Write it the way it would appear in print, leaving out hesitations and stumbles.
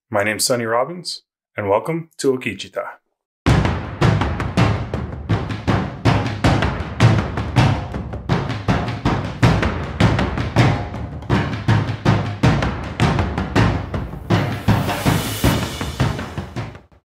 My name's Sonny Robbins, and welcome to Okichitaw.